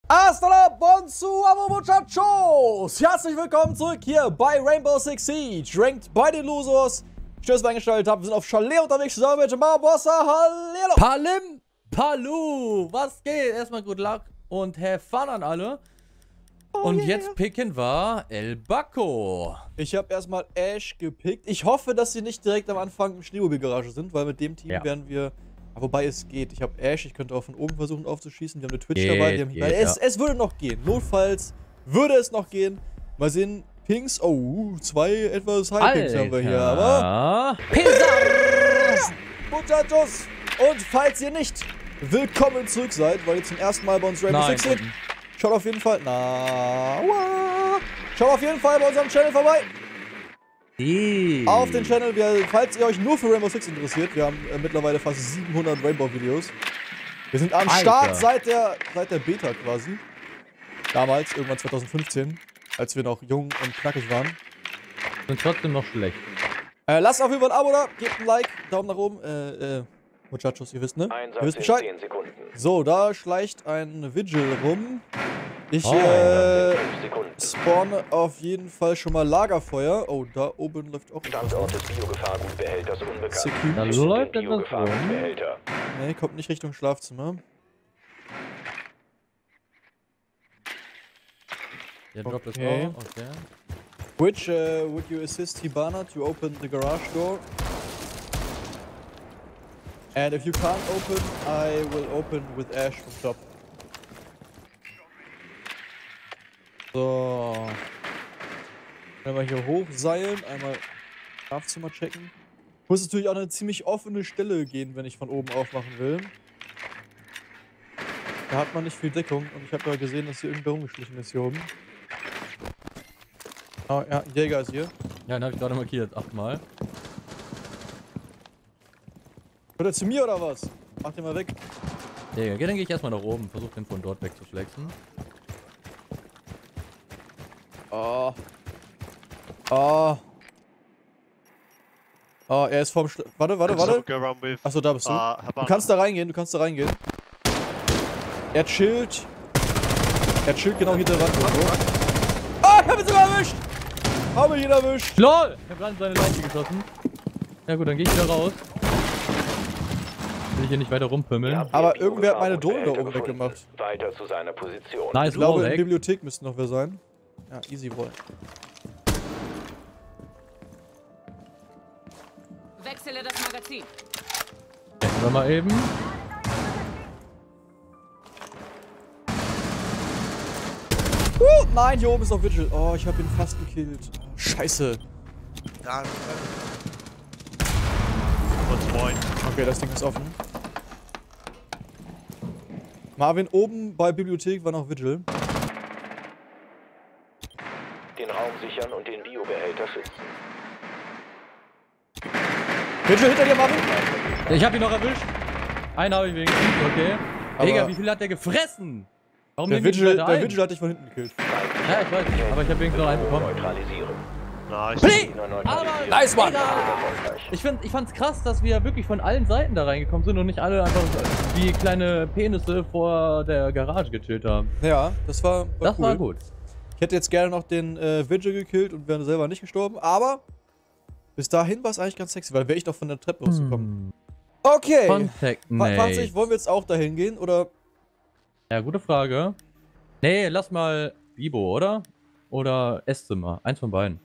Hasta la bonsoir, muchachos! Herzlich willkommen zurück hier bei Rainbow Six Siege. Ranked bei den Losers. Schön, dass ihr eingeschaltet habt. Wir sind auf Chalet unterwegs zusammen mit Barbossa. Hallo! Palim, Palu, was geht? Erstmal good luck und have fun an alle. Und jetzt picken wir El Baco. Ich habe erstmal Ash gepickt. Ich hoffe, dass sie nicht direkt am Anfang im Schneemobil-Garage sind, weil mit dem Team werden wir... Wobei es geht. Ich habe Ash, ich könnte auch von oben versuchen aufzuschießen. Wir haben eine Twitch dabei. Es würde noch gehen. Notfalls würde es noch gehen. Mal sehen. Pings. Oh, zwei etwas High-Pings haben wir hier. Aber... Muchachos! Und falls ihr nicht willkommen zurück seid, weil ihr zum ersten Mal bei uns Rainbow Six seht, schaut auf jeden Fall... Schaut auf jeden Fall bei unserem Channel vorbei. Auf den Channel, falls ihr euch nur für Rainbow Six interessiert, wir haben mittlerweile fast 700 Rainbow-Videos. Wir sind am Start seit der Beta quasi. Damals, irgendwann 2015, als wir noch jung und knackig waren. Sind trotzdem noch schlecht. Lasst auf jeden Fall ein Abo da, gebt ein Like, Daumen nach oben. Muchachos, ihr wisst, ne? Ihr wisst Bescheid. So, da schleicht ein Vigil rum. Ich spawne auf jeden Fall schon mal Lagerfeuer. Oh, da oben läuft auch Standort des Biogefahrgutbehälters unbekannt. Da läuft etwas rum. Ne, kommt nicht Richtung Schlafzimmer. Der droppt das auch. Okay. Which would you assist Hibana to open the garage door? And if you can't open, I will open with Ash from top. So. Einmal hier hochseilen, einmal Schlafzimmer checken. Muss natürlich auch eine ziemlich offene Stelle gehen, wenn ich von oben aufmachen will. Da hat man nicht viel Deckung und ich habe ja gesehen, dass hier irgendwer rumgeschlichen ist hier oben. Oh ja, Jäger ist hier. Ja, den habe ich gerade markiert, 8-mal. Hört er zu mir oder was? Mach den mal weg. Jäger, dann gehe ich erstmal nach oben, versuche den von dort wegzuflexen. Oh. Oh. Oh, er ist vorm Warte. Achso, da bist du. Du kannst da reingehen, Er chillt. Er chillt genau hinter der Wand irgendwo. Oh, ich hab ihn sogar erwischt! Habe ich ihn erwischt! LOL! Ich hab gerade seine Leiche geschossen. Ja gut, dann gehe ich wieder raus. Will ich hier nicht weiter rumpimmeln. Aber irgendwer hat meine Drohne da oben weggemacht. Weiter zu seiner Position. Nice, ich glaube, in der Bibliothek müsste noch wer sein. Ja, easy wohl. Wechsle das Magazin. Checken wir mal eben. Nein, hier oben ist noch Vigil. Oh, ich habe ihn fast gekillt. Scheiße. Okay, das Ding ist offen. Marvin, oben bei Bibliothek war noch Vigil. Den Raum sichern und den Biobehälter schützen. Vigil hinter dir, Marvin! Ich hab ihn noch erwischt. Einen habe ich wenigstens, okay. Digga, wie viel hat der gefressen? Warum der Vigil hat dich von hinten gekillt. Ja, ich weiß, aber ich habe wenigstens noch einen bekommen. Neutralisieren. Nice, Mann! Ich fand's krass, dass wir wirklich von allen Seiten da reingekommen sind und nicht alle einfach wie kleine Penisse vor der Garage gechillt haben. Ja, das war cool. War gut. Ich hätte jetzt gerne noch den Vigil gekillt und wäre selber nicht gestorben, aber bis dahin war es eigentlich ganz sexy, weil wäre ich doch von der Treppe rausgekommen. Okay. Contact Nate. Wollen wir jetzt auch dahin gehen, oder? Ja, gute Frage. Nee, lass mal Bibo, oder? Oder Esszimmer. Eins von beiden.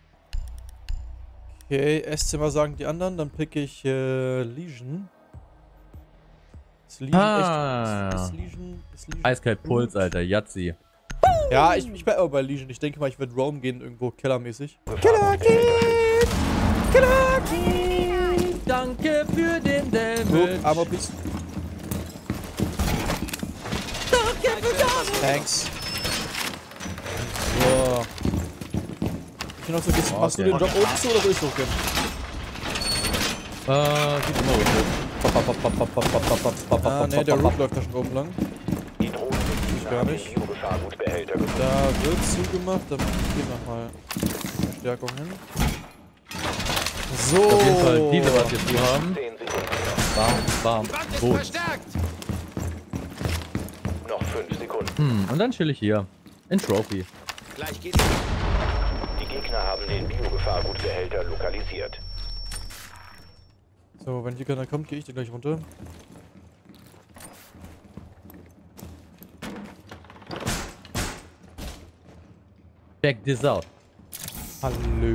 Okay, Esszimmer sagen die anderen, dann pick ich Legion. Ist Legion echt... Ist Legion Eiskalt Puls, Alter. Yazzi. Ja, ich bleib aber bei Legion. Ich denke mal, ich werde Roam gehen irgendwo killermäßig. Killer Kid! Danke für den Damage. Armor, please. Danke für das! Thanks. So. Ich noch so, machst du den Job oben zu oder soll ich hochgehen? Sieht immer gut. Ne, der Root läuft da schon oben lang. Die Drohne ich gar nicht. Da wird zugemacht, dann gehen wir mal Verstärkung hin. So. Auf jeden Fall diese, was wir zu haben. Bam, bam, gut. Noch 5 Sekunden. Und dann chill ich hier. In Trophy. Gleich geht's. Die Gegner haben den Biogefahrgutbehälter lokalisiert. So, wenn hier keiner kommt, gehe ich da gleich runter. Check this out. Hallo?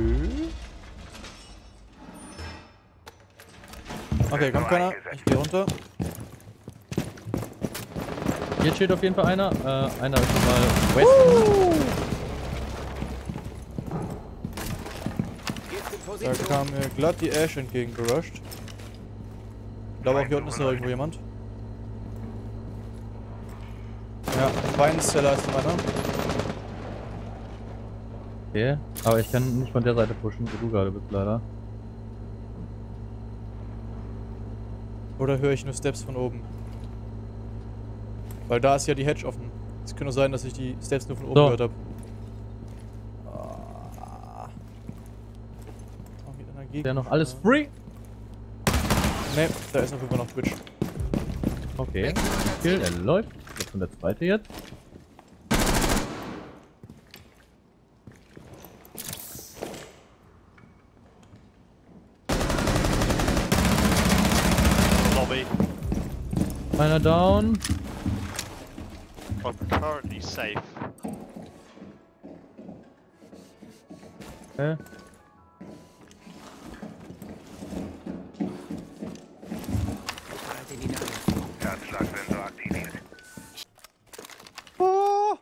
Okay, kommt keiner. Ich gehe runter. Hier steht auf jeden Fall einer. Einer ist schon mal West. Da kam mir glatt die Ash entgegengerusht. Ich glaube auch hier unten ist noch irgendwo jemand. Ja, Weinsteller ist meiner. Okay, aber ich kann nicht von der Seite pushen, wo du gerade bist, leider. Oder höre ich nur Steps von oben? Weil da ist ja die Hedge offen. Es könnte sein, dass ich die Steps nur von oben gehört habe. Ist ja noch alles free? Ne, da ist auf jeden Fall noch Twitch. Okay, Kill, er läuft. Was ist denn der zweite jetzt? Lobby. Einer down. I'm currently safe. Okay. Herzschlagsensor aktiviert. Oh.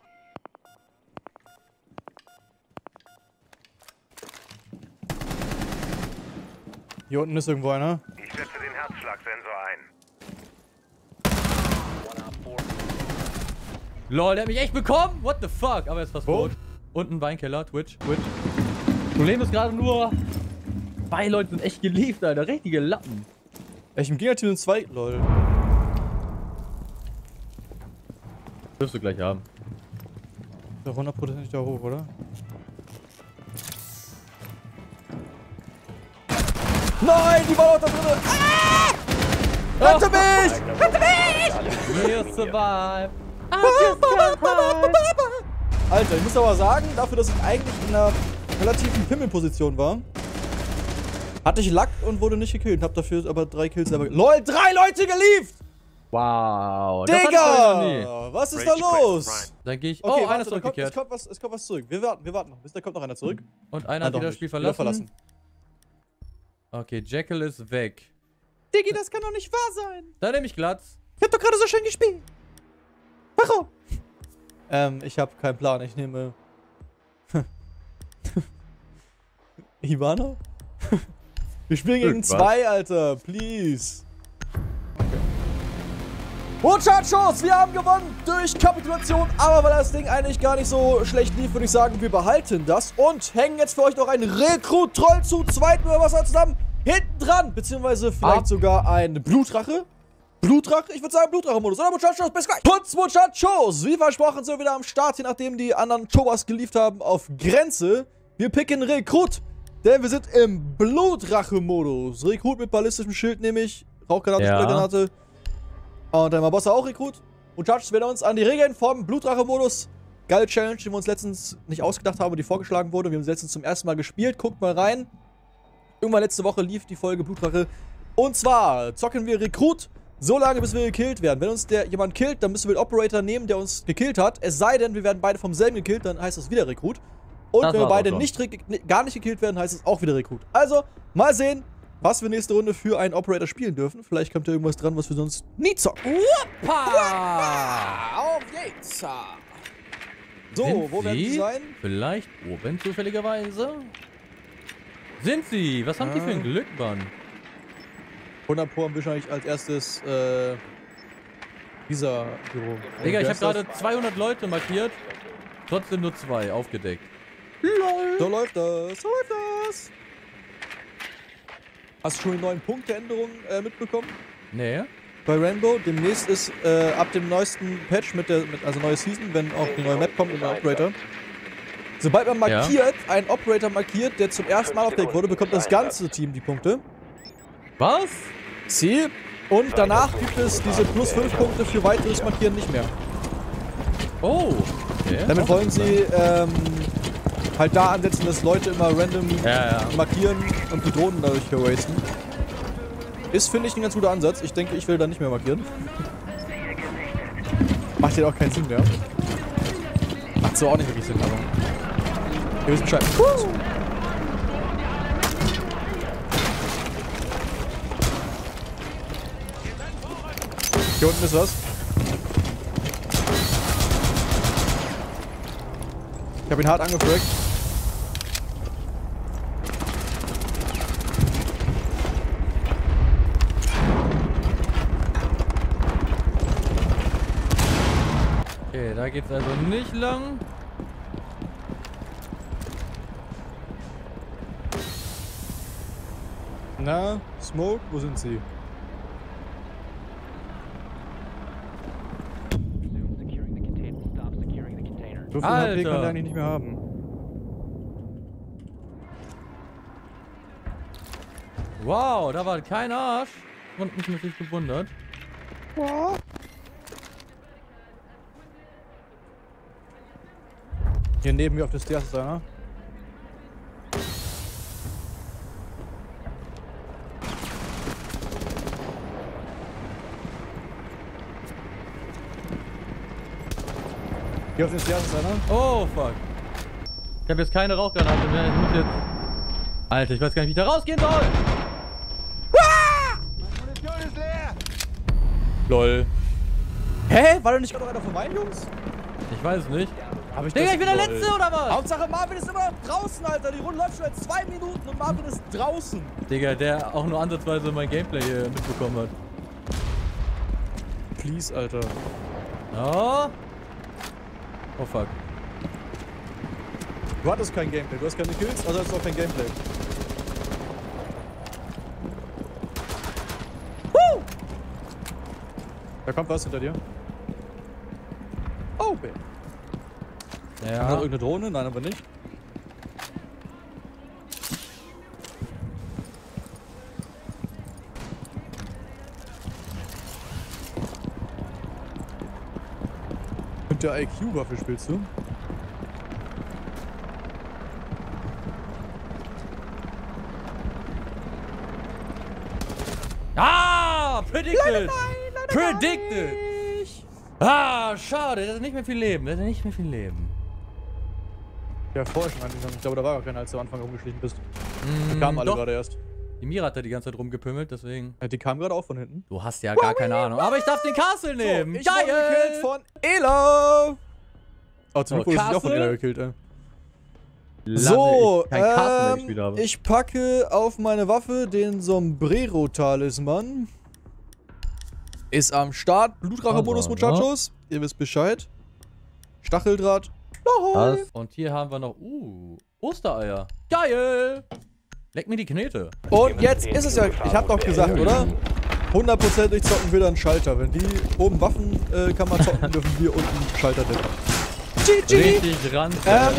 Hier unten ist irgendwo einer. Ich setze den Herzschlagsensor ein. Lol, der hat mich echt bekommen! What the fuck? Aber er ist fast tot. Und ein Weinkeller, Twitch. Problem ist gerade nur, 2 Leute sind echt gelieft, Alter. Richtige Lappen. Im Gegnerteam sind 2. Lol. Wirst du gleich haben. Ist ja 100% da hoch, oder? Nein, die war doch da drin! Ah! Rette mich! Rette mich! We'll survive. Alter, ich muss aber sagen, dafür, dass ich eigentlich in einer relativen Pimmelposition war, hatte ich Lack und wurde nicht gekillt. Hab dafür aber 3 Kills selber. LOL, 3 Leute gelieft! Wow. das hatte ich noch nie. Digga! Was ist da los? Dann gehe ich. Okay, Oh, einer ist warte, zurückgekehrt. es kommt was zurück. Wir warten noch. Bis da kommt noch einer zurück. Und einer hat doch wieder das nicht. Spiel Wieder verlassen. Okay, Jekyll ist weg. Diggi, das kann doch nicht wahr sein. Da nehme ich Glatz. Ich hab doch gerade so schön gespielt. Warum? Ich hab keinen Plan. Ich nehme... Ivana? Wir spielen gegen 2, Alter. Please. Muchachos, wir haben gewonnen durch Kapitulation, aber weil das Ding eigentlich gar nicht so schlecht lief, würde ich sagen, wir behalten das und hängen jetzt für euch noch einen Rekrut-Troll zu zweit über Wasser zusammen hinten dran, beziehungsweise vielleicht sogar ein Blutrache. Blutrache? Ich würde sagen Blutrache-Modus, oder Muchachos? Bis gleich. Putz, Muchachos! Wie versprochen sind wir wieder am Start, je nachdem die anderen Tobas geliefert haben, auf Grenze. Wir picken Rekrut, denn wir sind im Blutrache-Modus. Rekrut mit ballistischem Schild nämlich, Rauchgranate, Sprühgranate. Und dann war Bossa auch Rekrut. Muchachos werden uns an die Regeln vom Blutrache-Modus. Geile Challenge, die wir uns letztens nicht ausgedacht haben und die vorgeschlagen wurde. Wir haben sie letztens zum ersten Mal gespielt. Guckt mal rein. Irgendwann letzte Woche lief die Folge Blutrache. Und zwar zocken wir Rekrut so lange, bis wir gekillt werden. Wenn uns jemand killt, dann müssen wir den Operator nehmen, der uns gekillt hat. Es sei denn, wir werden beide vom selben gekillt, dann heißt das wieder Rekrut. Und wenn wir beide gar nicht gekillt werden, heißt es auch wieder Rekrut. Also, mal sehen, was wir nächste Runde für einen Operator spielen dürfen. Vielleicht kommt ja irgendwas dran, was wir sonst nie zocken. Auf geht's! So, wo werden sie sein? Vielleicht oben zufälligerweise? Sind sie? Was haben die für ein Glück, Mann? 100 Pro haben wahrscheinlich als erstes dieser Büro. Digga, ich habe gerade 200 Leute markiert. Trotzdem nur 2 aufgedeckt. LOL. So läuft das. So läuft das. Hast du schon die neuen Punkteänderungen mitbekommen? Nee. Bei Rainbow. Demnächst ist ab dem neuesten Patch also neue Season, wenn auch die neue Map kommt und der Operator. Sobald man markiert, einen Operator markiert, der zum ersten Mal aufgedeckt wurde, bekommt das ganze Team die Punkte. Was? Sie. Und danach gibt es diese plus 5 Punkte für weiteres Markieren nicht mehr. Oh. Okay. Damit wollen sie halt da ansetzen, dass Leute immer random markieren und die Drohnen dadurch verwasten. Ist, finde ich, ein ganz guter Ansatz. Ich denke, ich will da nicht mehr markieren. Macht ja auch keinen Sinn mehr. Macht so auch nicht wirklich Sinn, aber... Ihr wisst Bescheid. Hier unten ist was. Ich habe ihn hart angefragt. Okay, da geht's also nicht lang. Na, Smoke, wo sind sie? So viel HP kann der eigentlich nicht mehr haben. Wow, da war kein Arsch. Und mich natürlich gewundert. Hier neben mir auf der Stairs ist einer. Hier auf den Stairs ist einer. Oh, fuck. Ich habe jetzt keine Rauchgranate mehr. Ich muss jetzt... Alter, ich weiß gar nicht, wie ich da rausgehen soll. Munition ist leer! Lol. Hä? War da nicht gerade noch einer von meinen Jungs? Ich weiß es nicht. Hab ich Digga, das- ich bin der Lol. Letzte, oder was? Hauptsache Marvin ist immer draußen, Alter. Die Runde läuft schon seit 2 Minuten und Marvin ist draußen. Digga, der auch nur ansatzweise mein Gameplay hier mitbekommen hat. Please, Alter. Oh. Oh, fuck. Du hattest kein Gameplay. Du hast keine Kills, also hast du auch kein Gameplay. Da kommt was hinter dir. Oh, Ben. Haben wir noch Ja. irgendeine Drohne? Nein, aber nicht. Und der IQ-Waffe spielst du? Ah! Predicted! Predicted! Ah, schade, der hat nicht mehr viel Leben. Der hat nicht mehr viel Leben. Ja, vorher schon angefangen. Ich glaube, da war gar keiner, als du am Anfang rumgeschlichen bist. Die kamen alle doch. gerade erst. Die Mira hat da die ganze Zeit rumgepimmelt, deswegen. Ja, die kamen gerade auch von hinten. Du hast ja gar keine Ahnung. Aber ich darf den Castle nehmen. Ich wurde gekillt von Elo! Oh, zum Glück wurde ich auch von Castle? Elo gekillt, ey. Lange So, ich kein Castle mehr gespielt habe. ich packe auf meine Waffe den Sombrero-Talisman. Ist am Start. Blutrache-Bonus, Muchachos. Ihr wisst Bescheid. Stacheldraht. Lahoi. Und hier haben wir noch, Ostereier. Geil! Leck mir die Knete. Und jetzt ist es ja, ich hab doch gesagt, oder? 100% durchzocken wir dann Schalter. Wenn die oben Waffenkammer zocken, dürfen wir unten Schalter decken. GG! Richtig ran.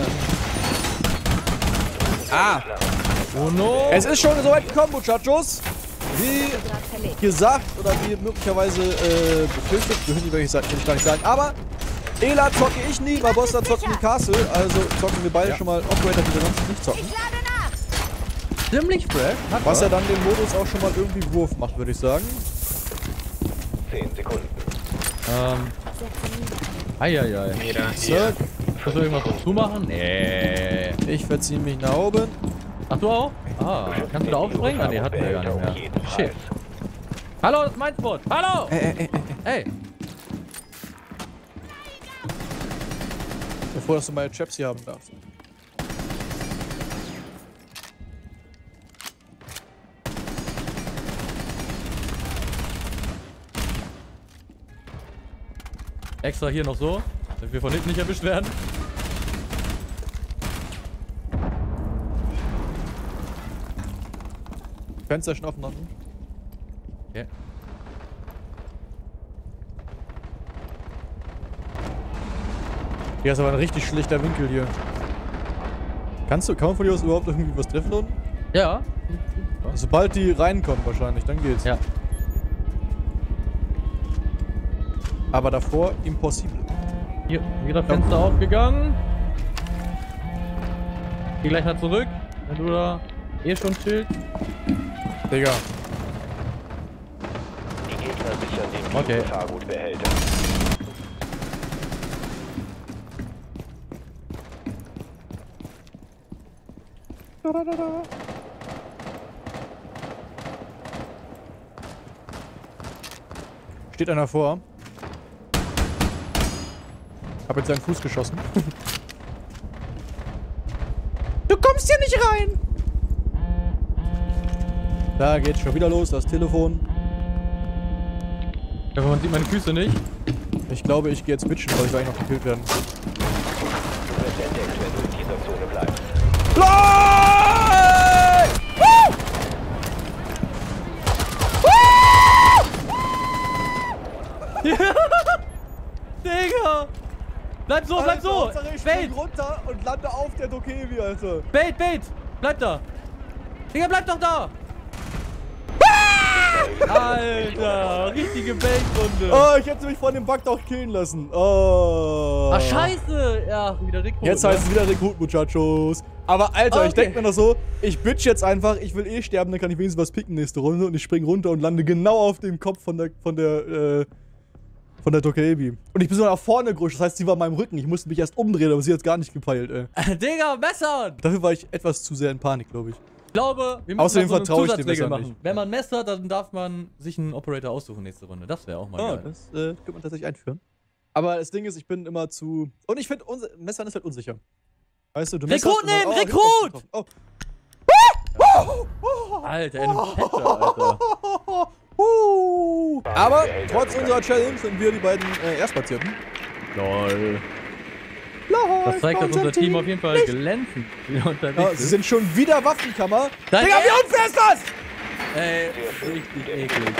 Oh no! Es ist schon so weit gekommen, Muchachos. Wie gesagt, oder wie möglicherweise befürchtet, will ich gar nicht sagen, aber Ela zocke ich nie, Barbossa zockt nie Castle, also zocken wir beide schon mal Operator, die wir sonst nicht zocken. Ziemlich fresh. Was ja dann den Modus auch schon mal irgendwie Wurf macht, würde ich sagen. 10 Sekunden. Eieiei. Zack. Kannst du irgendwas dazu machen? Nee. Ich verziehe mich nach oben. Ach, du auch? Ah, kannst du da aufspringen? Ah, nee, hatten wir gar nicht mehr. Shit. Hallo, das ist mein Spot. Hallo! Ey. Bevor dass du meine Chaps hier haben darfst. Extra hier noch so, damit wir von hinten nicht erwischt werden. Fenster schon offen. Okay. Hier ist aber ein richtig schlechter Winkel hier. Kann man von hier aus überhaupt irgendwie was treffen unten? Ja. Sobald die reinkommen wahrscheinlich, dann geht's. Ja. Aber davor impossible. Hier, wieder Fenster aufgegangen. Geh gleich mal zurück, wenn du da schon chillst. Digga. Die Gegner sichern den Okay. Gefahrgutbehälter. Steht einer vor. Hab jetzt seinen Fuß geschossen. Du kommst hier nicht rein! Da geht's schon wieder los, das Telefon. Ja, man sieht meine Füße nicht. Ich glaube, ich gehe jetzt bitchen, weil ich gleich noch gekillt werden. Du wirst entdeckt, wenn du in dieser Zone bleibst. Fly! Woo! Digga! Bleib so, bleib so! Alter, ich Bait! spring runter und lande auf der Dokevi, Alter. Bait, Bait! Bleib da! Digga, bleib doch da! Alter, richtige Bait-Runde. Oh, ich hätte mich von dem Bug doch killen lassen. Oh. Ach, scheiße! Ja, wieder Rekrut. Jetzt heißt es wieder Rekrut, Muchachos. Aber Alter, Okay. ich denke mir noch so, ich bitch jetzt einfach, ich will eh sterben, dann kann ich wenigstens was picken nächste Runde und ich spring runter und lande genau auf dem Kopf von der Dokebi. Und ich bin so nach vorne gerutscht, das heißt, sie war in meinem Rücken. Ich musste mich erst umdrehen, aber sie hat gar nicht gepeilt, ey. Digga, Messer! Dafür war ich etwas zu sehr in Panik, glaube ich. Ich glaube, wir müssen Außerdem noch so eine vertraue ich dem Zusatzregel Messer machen. nicht. Wenn man Messer hat, dann darf man sich einen Operator aussuchen nächste Runde. Das wäre auch mal Ah, geil. das könnte man tatsächlich einführen. Aber das Ding ist, ich bin immer zu... Und ich finde, Messern ist halt unsicher. Weißt du, du messerst Rekrut und dann- nehmen, ich hab was Rekrut! getroffen. Oh. Alter, in einem Patcher, Alter. Aber trotz unserer Challenge sind wir die beiden Erstplatzierten. Lol. Das zeigt, dass unser Team auf jeden Fall glänzend wieder unterwegs Ja, sie ist. sind schon wieder Waffenkammer. Dein Digga, wie unfair ist das? Ey, richtig eklig.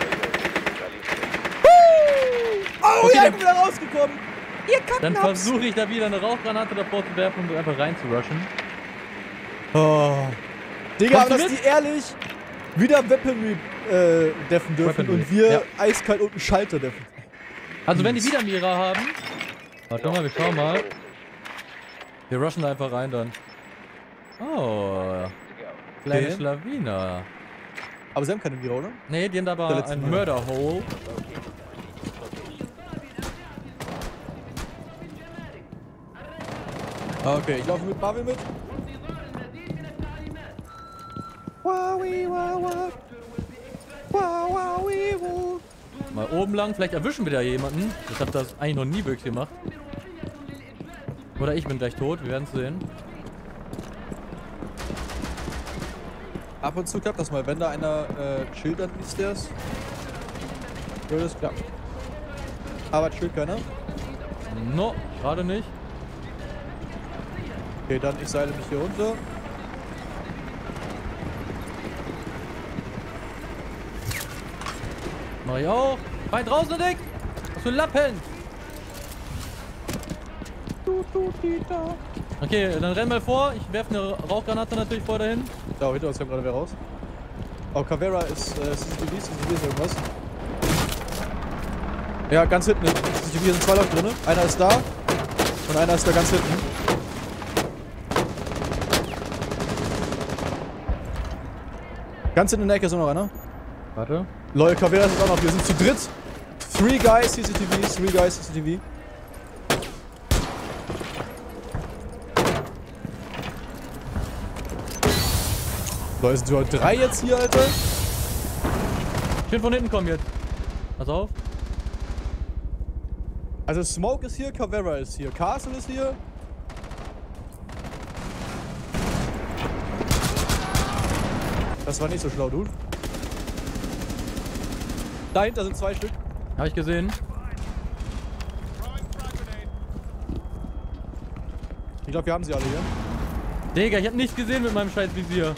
Oh, Okay, ja, dann- ich bin wieder rausgekommen. Ihr Dann Kacknaps. versuche ich da wieder eine Rauchgranate davor zu werfen und einfach rein zu rushen. Oh. Digga, Kommst aber du dass mit? die ehrlich wieder Weaponry deffen dürfen Weaponry, und wir ja. eiskalt unten Schalter deffen. Also wenn die wieder Mira haben. Warte mal, wir schauen mal. Wir rushen da einfach rein dann. Oh. Kleine Okay. Schlawiner. Aber sie haben keine Mira, oder? Nee, die haben Der aber letzte ein Mal. Murder-Hole. Ah, okay, ich laufe mit Marvin mit. Mal oben lang, vielleicht erwischen wir da jemanden. Ich habe das eigentlich noch nie wirklich gemacht. Oder ich bin gleich tot, wir werden es sehen. Ab und zu klappt das mal, wenn da einer chillt an die Stairs. Würde es klappen. Aber chillt keiner. No, gerade nicht. Okay, dann ich seile mich hier runter. Mach ich auch. Bein draußen, Dick! Was für ein Lappen! Okay, dann renn mal vor. Ich werfe eine Rauchgranate natürlich vor dahin. Da, hinter uns kommt gerade wer raus. Oh, Caveira ist CCTV ist irgendwas. Ja, ganz hinten. CCTV sind zwei Leute drin. Einer ist da. Und einer ist da ganz hinten. Ganz hinten in der Ecke ist noch einer. Warte. Lol, Caveira ist auch noch. Wir sind zu dritt. 3 guys CCTV, 3 guys CCTV. Lol, sind sogar 3 jetzt hier, Alter. Schön von hinten kommen jetzt. Pass auf. Also Smoke ist hier, Caveira ist hier, Castle ist hier. Das war nicht so schlau, Dude. Dahinter sind 2 Stück. Habe ich gesehen. Ich glaube, wir haben sie alle hier. Digga, ich hab nichts gesehen mit meinem scheiß Visier.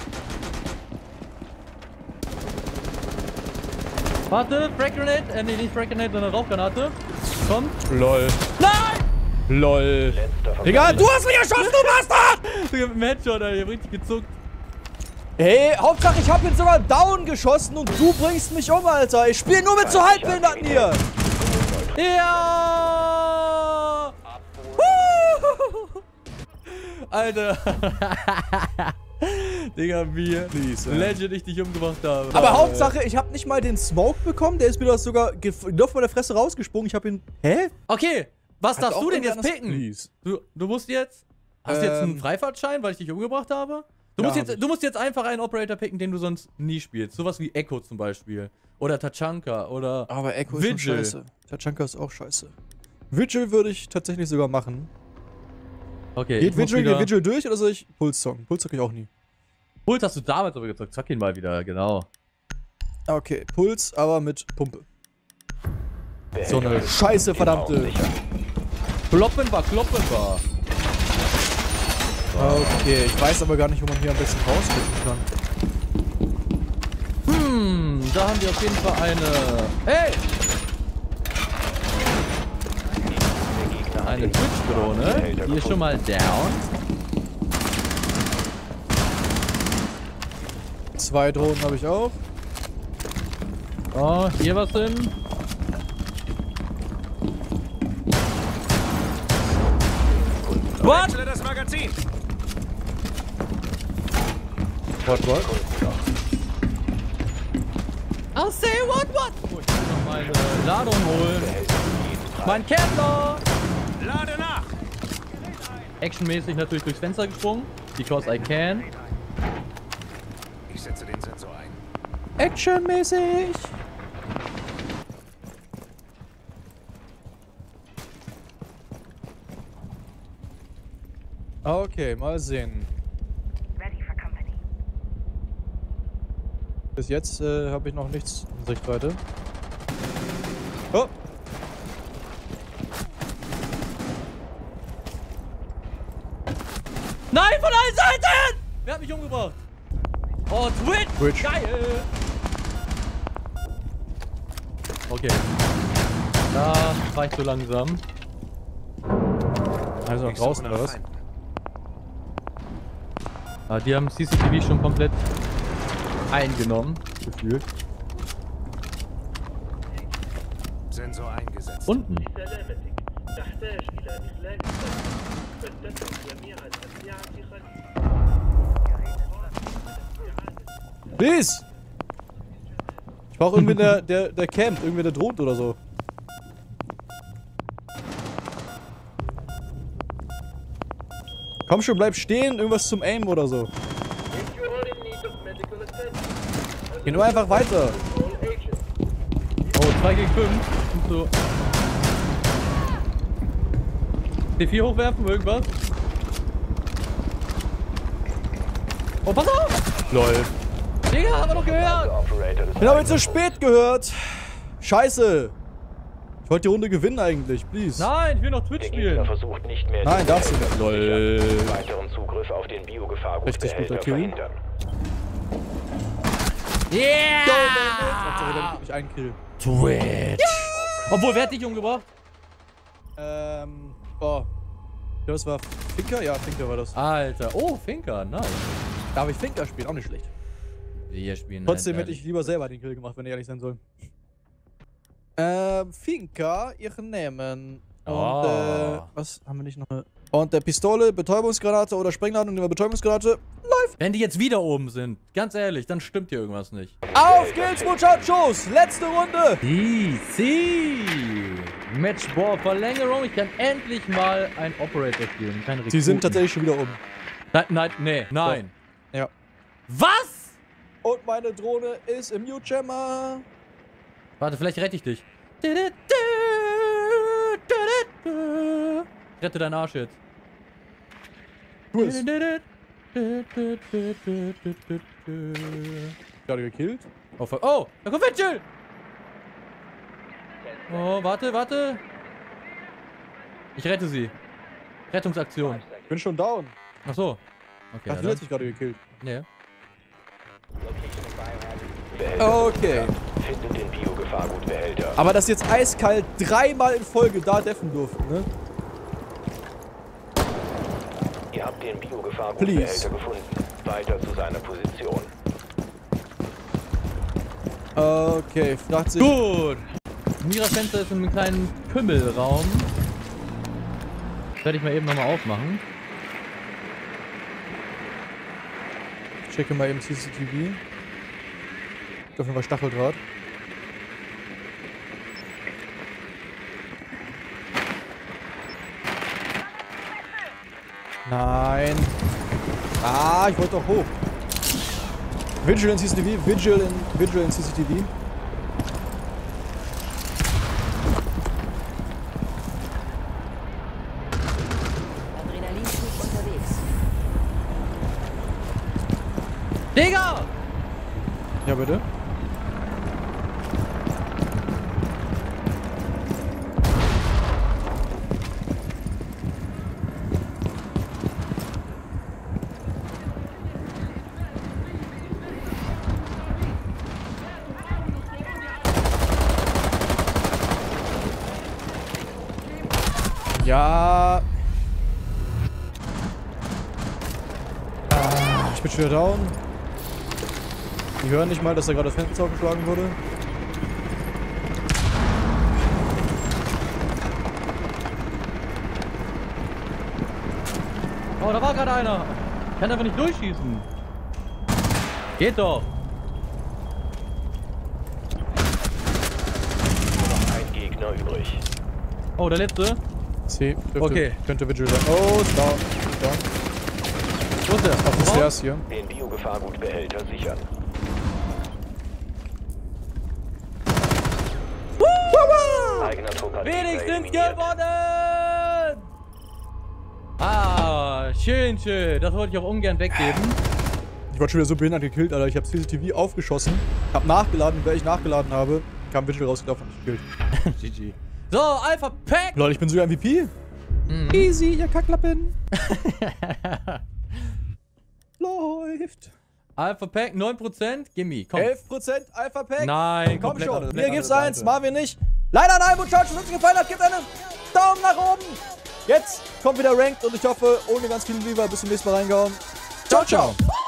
Warte, Frag Grenade. Nee, nicht Frag Grenade, sondern Rauchgranate. Kommt. LOL. Nein! LOL. Digga, du hast mich erschossen, du Bastard! Digga, mit dem Headshot, Alter. Ich hab richtig gezuckt. Hey, Hauptsache ich hab jetzt sogar down geschossen und du bringst mich um, Alter. Ich spiele nur mit so Halbbehinderten hier. Ja! Alter. Digga, wie Please, legend ich dich umgebracht habe. Aber Hauptsache, ich habe nicht mal den Smoke bekommen. Der ist mir das sogar auf meine Fresse rausgesprungen. Ich habe ihn... Hä? Okay, was darfst auch du denn jetzt irgendwas- picken? Please. Du musst jetzt... Hast du jetzt einen Freifahrtschein, weil ich dich umgebracht habe? Ja, Du musst jetzt einfach einen Operator picken, den du sonst nie spielst. Sowas wie Echo zum Beispiel. Oder Tachanka oder... Aber Echo ist schon Vigil. scheiße. Tachanka ist auch scheiße. Vigil würde ich tatsächlich sogar machen. Okay, Geht ich muss Vigil wieder... durch oder soll ich Puls-Song? Puls zocke ich auch nie. Puls hast du damals aber gezockt. Zock ihn mal wieder, genau. Okay, Puls, aber mit Pumpe. So Behälter eine sind scheiße, im verdammte. Raum sicher. Kloppen war. Okay, ich weiß aber gar nicht, wo man hier am besten rausklicken kann. Da haben wir auf jeden Fall eine... Hey! Der Gegner hat Eine den Twitch-Drohne. Behälter Die ist gefunden. schon mal down. 2 Drohnen habe ich auch. Oh, hier was hin. What? Wechsle das Magazin. What? I'll say what? Oh, ich muss noch meine Ladung holen. Mein Kevlar! Lade nach. Actionmäßig natürlich durchs Fenster gesprungen. Because I can. Ich setze den Sensor ein. Actionmäßig. Okay, mal sehen. Bis jetzt habe ich noch nichts in Sichtweite. Oh! Nein, von allen Seiten! Wer hat mich umgebracht? Oh, Twitch! Geil! Okay. Da war ich zu langsam. Also noch Ich draußen suche oder nach was? Feinden. Ah, die haben CCTV schon komplett eingenommen, gefühlt. Sensor eingesetzt. Unten. تحتاج إلى إخلاء فلتترك جميع الأسلحة خلفك. Please! Ich brauche irgendwie der campt, irgendwie der droht oder so. Komm schon, bleib stehen, irgendwas zum Aim oder so. If you are in need of medical attention, Geh nur einfach weiter. all agents. Oh, 2 gegen 5. Und so. D4 hochwerfen, irgendwas. Oh, pass auf! Lol. Digga, haben wir doch gehört! Operator des Ich habe zu spät gehört. Scheiße. Ich wollte die Runde gewinnen eigentlich, please. Nein, ich will noch Der Twitch Gegner spielen. versucht nicht mehr... Nein, den darfst du Behälter nicht. zu sichern. Lol. Weiteren Zugriff auf den Richtig Biogefahrgutbehälter guter Kill. verhindern. Hauptsache, damit ich einen Kill. Twitch! Obwohl, wer hat dich umgebracht? Oh. Ja, das war Finker? Ja, Finker war das. Alter, oh, Finker, nice. Darf ich Finker spielen? Auch nicht schlecht. Wir spielen Trotzdem halt hätte ich lieber selber den Kill gemacht, wenn ich ehrlich sein soll. Finker, ihr nehmen. Und, Oh. was haben wir nicht noch? Und der Pistole, Betäubungsgranate oder Sprengladung, nehmen wir Betäubungsgranate. Läuft! Wenn die jetzt wieder oben sind, ganz ehrlich, dann stimmt hier irgendwas nicht. Auf geht's, Muchachos! Letzte Runde! DC! Matchball Verlängerung. Ich kann endlich mal einen Operator spielen. Kein Sie sind Rekruten. tatsächlich schon wieder oben. Nein. Ja. Was? Und meine Drohne ist im Mute-Jammer. Warte, vielleicht rette ich dich. Rette deinen Arsch jetzt. Du es. Gerade gekillt. Oh, oh, da kommt Vigil! Oh, warte. Ich rette sie. Rettungsaktion. Ich bin schon down. Ach so. Okay, Ach, die hat sich gerade gekillt. Nee. Behälter Okay. findet den Biogefahrgutbehälter. Aber dass jetzt eiskalt 3-mal in Folge da deffen durften, ne? Ihr habt den Please. Biogefahrgutbehälter gefunden. Weiter zu seiner Position. Okay, fragt sich. Gut. Mira-Fenster ist in einem kleinen Pümmelraum. Das werde ich mal eben nochmal aufmachen. Checke mal eben CCTV. Auf jeden Fall Stacheldraht. Nein. Ah, ich wollte doch hoch. Vigil in CCTV, Vigil in CCTV. Adrenalinschub unterwegs. Digga! Ja, bitte. Ja. Ich bin schon wieder down. Die hören nicht mal, dass da gerade das Fenster aufgeschlagen wurde. Oh, da war gerade einer. Ich kann einfach nicht durchschießen. Geht doch. Nur noch ein Gegner übrig. Oh, der letzte. C. Okay. Könnte Vigil sein. Oh, ist down. Ist down. Wo ist der? Auf den Stairs hier. Den Biogefahrgutbehälter sichern. Eigener Trupp hat Wenigstens eliminiert. gewonnen! Ah, schön, schön. Das wollte ich auch ungern weggeben. Ich wurde schon wieder so behindert gekillt, Alter. Ich habe CCTV aufgeschossen, hab nachgeladen, und während ich nachgeladen habe, kam Vigil rausgelaufen und mich gekillt. GG. So, Alpha Pack! Leute, ich bin sogar MVP. Easy, ihr Kacklappen. Läuft. Alpha Pack 9%, gimme, komm. 11% Alpha Pack. Nein, Komm komplett schon. andere- Mir gibt's eins, Marvin nicht. Leider nein, wo Charge uns gefallen hat, gibt einen Daumen nach oben. Jetzt kommt wieder Ranked und ich hoffe, ohne ganz viel Lieber, bis zum nächsten Mal reingehauen. Ciao, ciao.